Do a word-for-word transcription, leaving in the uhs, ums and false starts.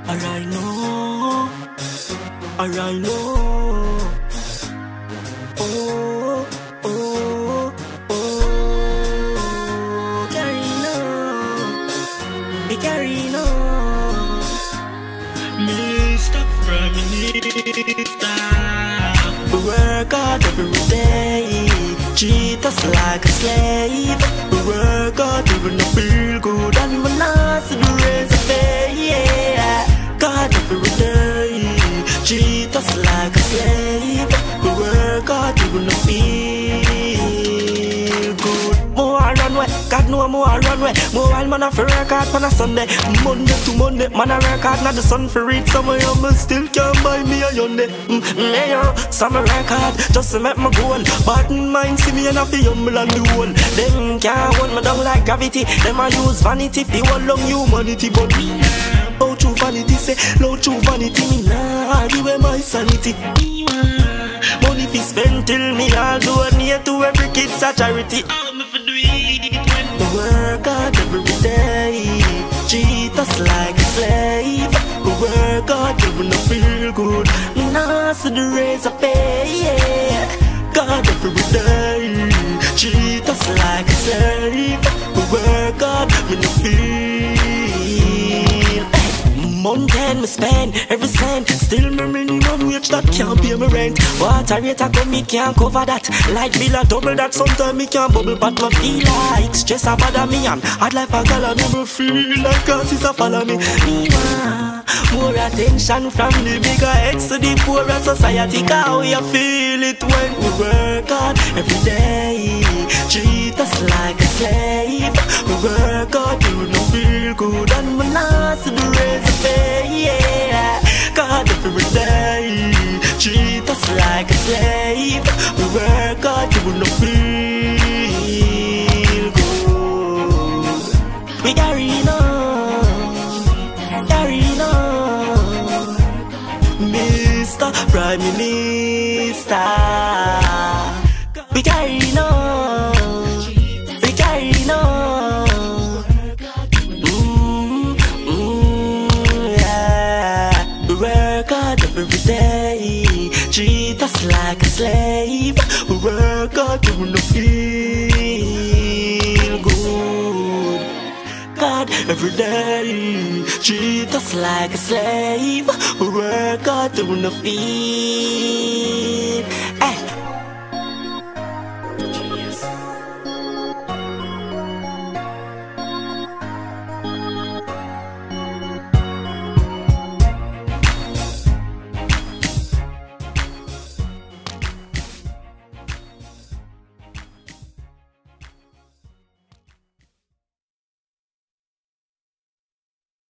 Alright, no. Alright, no. Oh, oh, oh. Carino, be Carino. Mister Prime Minister. We work hard every day, treat us like a slave. We work hard even to feel good, and we not see the raise of pay. Yeah, God every day, treat us like a slave. We work hard even to feel good. More run way, God know more run way. More while man a fi work hard on a Sunday, Monday to Monday. Man a work hard, not the sun for read. Some of you me still can't buy me a Hyundai. Mm, mm, yo, some a work hard just to make my goal. But in mind see me and I feel humble and the whole. Them can't hold me down like gravity. Them a use vanity fi hold long humanity, but me oh true vanity say, low true vanity. Me nah give away my sanity. Money fi spend till me all donate to every kid's a charity. We work hard every day, treat us like a slave. We work hard even to feel good. Me nah see the raise of pay. Yeah. God every day, treat us like a slave. We work hard, me no feel. Mountain me spend every cent, still me minimum wage that can't pay me rent. Water rate a come me can't cover that. Light bill a double that, sometimes me can't bubble, but me feel like stress a bother me and hard life a gal and me feel like causes a follow me. Me want more attention from the bigger heads to the poorer society. Cause we a feel it when we work hard every day, treat us like a slave. We work hard, you no feel good, and we not see the raise of pay. Yeah, God every day, treat us like a slave. We work hard, you no feel good. We carry on, carry on, Mister Prime Minister. We carry on, we carry on. Mm, mm, yeah. We work hard every day, treat us like a slave. We work hard to no feel good. God every day, treat us like a slave. We work hard to no feel